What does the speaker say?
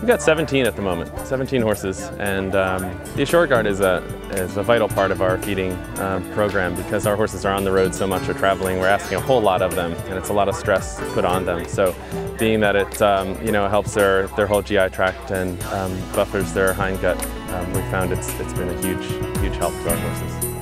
We've got 17 at the moment, 17 horses, and the short guard is a vital part of our feeding program because our horses are on the road so much, they're traveling, we're asking a whole lot of them, and it's a lot of stress put on them. So being that it helps their whole GI tract and buffers their hind gut, we found it's been a huge help to our horses.